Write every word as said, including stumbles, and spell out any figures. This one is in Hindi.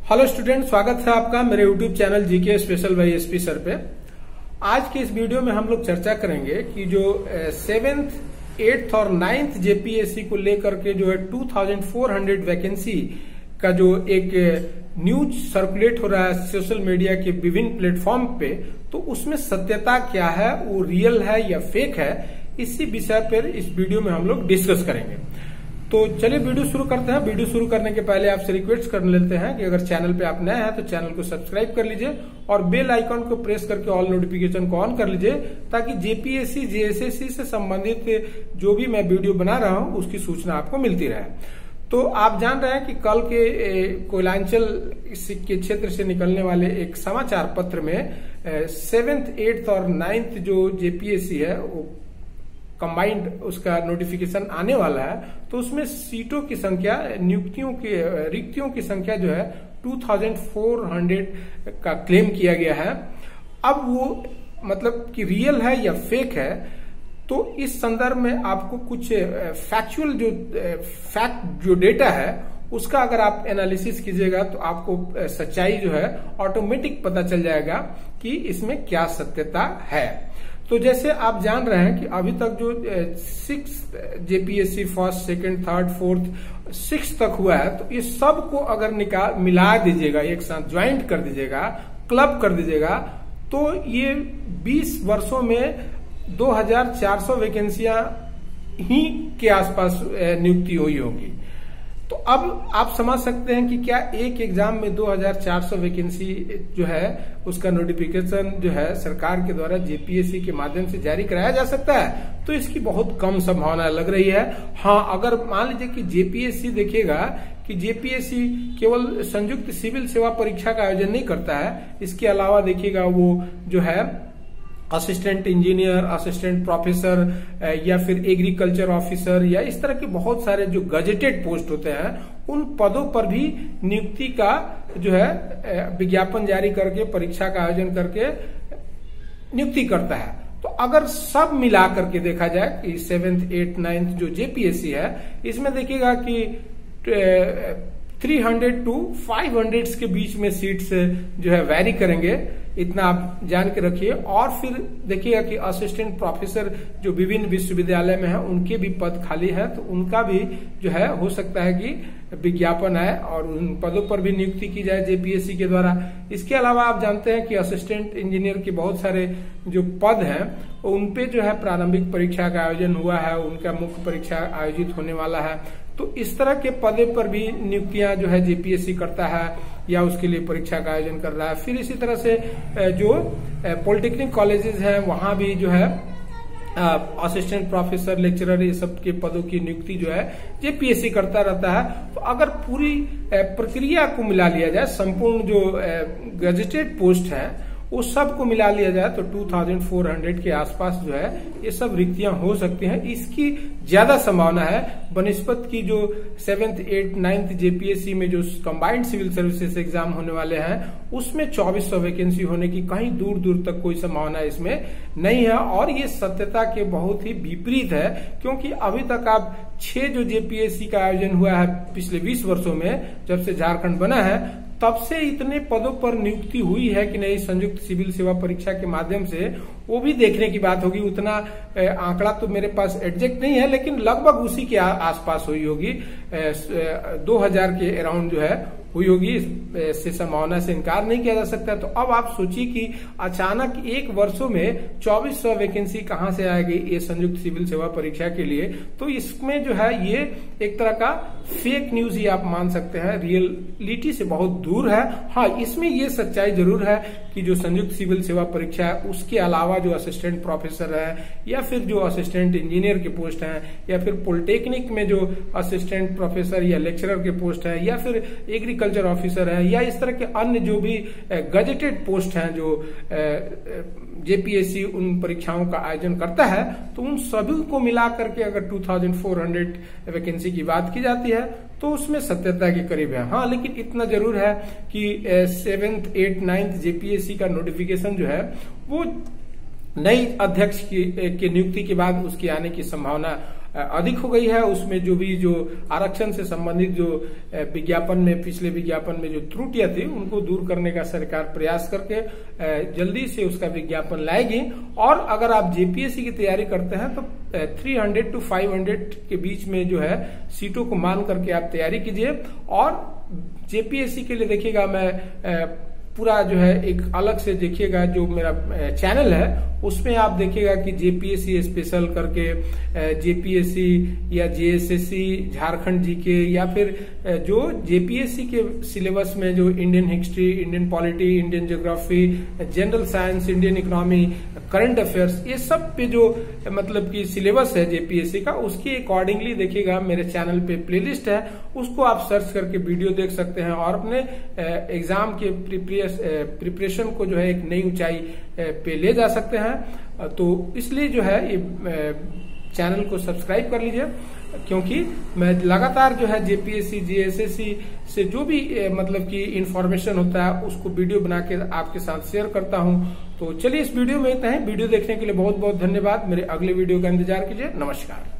हेलो स्टूडेंट, स्वागत है आपका मेरे YouTube channel GK special by SP sir पे। आज के इस वीडियो में हम लोग चर्चा करेंगे कि जो सेवेंथ एट्थ और नाइन्थ जेपीएससी को लेकर के जो है चौबीस सौ वैकेंसी का जो एक न्यूज सर्कुलेट हो रहा है सोशल मीडिया के विभिन्न प्लेटफॉर्म पे, तो उसमें सत्यता क्या है, वो रियल है या फेक है, इसी विषय पर इस वीडियो में हम लोग डिस्कस करेंगे। तो चलिए वीडियो शुरू करते हैं। वीडियो शुरू करने के पहले आपसे रिक्वेस्ट कर लेते हैं कि अगर चैनल पे आप नए हैं तो चैनल को सब्सक्राइब कर लीजिए और बेल आइकन को प्रेस करके ऑल नोटिफिकेशन को ऑन कर लीजिए, ताकि जेपीएससी जेएसएससी से संबंधित जो भी मैं वीडियो बना रहा हूं उसकी सूचना आपको मिलती रहे। तो आप जान रहे हैं कि कल के कोयलांचल के क्षेत्र से निकलने वाले एक समाचार पत्र में सेवेंथ एट्थ और नाइन्थ जो जेपीएससी है वो कंबाइंड उसका नोटिफिकेशन आने वाला है। तो उसमें सीटों की संख्या, नियुक्तियों की, रिक्तियों की संख्या जो है चौबीस सौ का क्लेम किया गया है। अब वो मतलब कि रियल है या फेक है, तो इस संदर्भ में आपको कुछ फैक्चुअल जो फैक्ट जो डेटा है उसका अगर आप एनालिसिस कीजिएगा तो आपको सच्चाई जो है ऑटोमेटिक पता चल जाएगा कि इसमें क्या सत्यता है। तो जैसे आप जान रहे हैं कि अभी तक जो six JPSC first second third fourth six तक हुआ है, तो इस सब को अगर निकाल मिला दीजिएगा, एक साथ ज्वाइंट कर दीजिएगा, क्लब कर दीजिएगा, तो ये बीस वर्षों में दो हज़ार चार सौ वैकेंसियां ही के आसपास नियुक्ति हुई होगी। तो अब आप समझ सकते हैं कि क्या एक एग्जाम में दो हज़ार चार सौ वैकेंसी जो है उसका नोटिफिकेशन जो है सरकार के द्वारा जेपीएससी के माध्यम से जारी कराया जा सकता है। तो इसकी बहुत कम संभावना लग रही है। हाँ, अगर मान लीजिए कि जेपीएससी देखिएगा कि जेपीएससी केवल संयुक्त सिविल सेवा परीक्षा का आयोजन नहीं करता है, इसके अलावा देखिएगा वो जो है असिस्टेंट इंजीनियर, असिस्टेंट प्रोफेसर या फिर एग्रीकल्चर ऑफिसर या इस तरह के बहुत सारे जो गजेटेड पोस्ट होते हैं, उन पदों पर भी नियुक्ति का जो है विज्ञापन जारी करके परीक्षा का आयोजन करके नियुक्ति करता है। तो अगर सब मिला करके देखा जाए कि सेवेंथ एट्थ नाइन्थ जो जेपीएससी है, इसमें देखिएगा कि तीन सौ टू पाँच सौ के बीच में सीट्स जो है वैरी करेंगे, इतना आप जान के रखिए। और फिर देखिएगा कि असिस्टेंट प्रोफेसर जो विभिन्न विश्वविद्यालय में है उनके भी पद खाली है, तो उनका भी जो है हो सकता है कि विज्ञापन आए और उन पदों पर भी नियुक्ति की जाए जेपीएससी के द्वारा। इसके अलावा आप जानते हैं कि असिस्टेंट इंजीनियर के बहुत सारे जो पद हैं उन पे जो है प्रारंभिक परीक्षा का आयोजन हुआ है, उनका मुख्य परीक्षा आयोजित होने वाला है। तो इस तरह के पदे पर भी नियुक्तियां जो है जेपीएससी करता है या उसके लिए परीक्षा का आयोजन कर रहा है। फिर इसी तरह से जो पॉलिटेक्निक कॉलेजेस हैं वहां भी जो है असिस्टेंट प्रोफेसर, लेक्चरर, ये सब के पदों की नियुक्ति जो है जेपीएससी करता रहता है। तो अगर पूरी प्रक्रिया को मिला लिया जाए, संपूर्ण जो गजेटेड पोस्ट है उस सब को मिला लिया जाए, तो चौबीस सौ के आसपास जो है ये सब रिक्तियां हो सकती हैं। इसकी ज्यादा संभावना है बनिस्पत की जो सेवेंथ एट्थ नाइन्थ जेपीएससी में जो कंबाइंड सिविल सर्विसेज एग्जाम होने वाले हैं उसमें चौबीस सौ वैकेंसी होने की कहीं दूर दूर तक कोई संभावना इसमें नहीं है। और ये सत्यता के बहुत ही विपरीत है, क्योंकि अभी तक आप छह जो जेपीएससी का आयोजन हुआ है पिछले बीस वर्षों में, जब से झारखंड बना है तब से इतने पदों पर नियुक्ति हुई है कि नहीं संयुक्त सिविल सेवा परीक्षा के माध्यम से, वो भी देखने की बात होगी। उतना आंकड़ा तो मेरे पास एग्जैक्ट नहीं है, लेकिन लगभग उसी के आसपास हुई होगी, दो हज़ार के अराउंड जो है हुई होगी। इससे संभावना से इनकार नहीं किया जा सकता। तो अब आप सोचिए कि अचानक एक वर्षों में चौबीस सौ वैकेंसी कहां से आएगी ये संयुक्त सिविल सेवा परीक्षा के लिए। तो इसमें जो है ये एक तरह का फेक न्यूज ही आप मान सकते हैं, रियलिटी से बहुत दूर है। हाँ, इसमें ये सच्चाई जरूर है कि जो संयुक्त सिविल सेवा परीक्षा है उसके अलावा जो असिस्टेंट प्रोफेसर है या फिर जो असिस्टेंट इंजीनियर के पोस्ट हैं या फिर पॉलिटेक्निक में जो असिस्टेंट प्रोफेसर या लेक्चरर के पोस्ट है या फिर एग्रीकल्चर ऑफिसर है या इस तरह के अन्य जो भी गजेटेड पोस्ट हैं जो जेपीएससी उन परीक्षाओं का आयोजन करता है, तो उन सभी को मिला करके अगर चौबीस सौ वैकेंसी की बात की जाती है तो उसमें सत्यता के करीब है। हाँ, लेकिन इतना जरूर है कि सेवेंथ एट्थ नाइन्थ जेपीएससी का नोटिफिकेशन जो है वो नई अध्यक्ष की, की नियुक्ति के बाद उसके आने की संभावना अधिक हो गई है। उसमें जो भी जो आरक्षण से संबंधित जो विज्ञापन में, पिछले विज्ञापन में जो त्रुटियां थी उनको दूर करने का सरकार प्रयास करके जल्दी से उसका विज्ञापन लाएगी। और अगर आप जेपीएससी की तैयारी करते हैं तो तीन सौ टू पाँच सौ के बीच में जो है सीटों को मान करके आप तैयारी कीजिए। और जेपीएससी के लिए देखिएगा, मैं पूरा जो है एक अलग से देखिएगा, जो मेरा चैनल है उसमें आप देखिएगा कि जेपीएससी स्पेशल करके, जेपीएससी या जेएसएससी, झारखंड जीके, या फिर जो जेपीएससी के सिलेबस में जो Indian history, Indian polity, Indian geography, general science, Indian economy, current affairs, ये सब पे जो मतलब कि सिलेबस है जेपीएससी का, उसके अकॉर्डिंगली देखिएगा मेरे चैनल पे प्लेलिस्ट है, उसको आप सर्च करके वीडियो देख सकते हैं और अपने एग्जाम के प्रिपरेशन को जो है एक नई ऊंचाई पे ले जा सकते हैं। तो इसलिए जो है ये चैनल को सब्सक्राइब कर लीजिए, क्योंकि मैं लगातार जो है जेपीएससी, जेएसएससी से जो भी मतलब कि इंफॉर्मेशन होता है उसको वीडियो बना के आपके साथ शेयर करता हूं। तो चलिए इस वीडियो में इतना ही। वीडियो देखने के लिए बहुत बहुत धन्यवाद। मेरे अगले वीडियो का इंतजार कीजिए। नमस्कार।